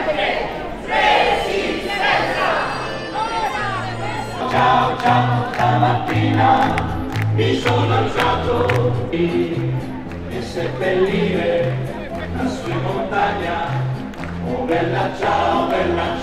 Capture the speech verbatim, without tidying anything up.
Ciao ciao, stamattina mi sono alzato e seppellire la sua montagna. Oh bella ciao, bella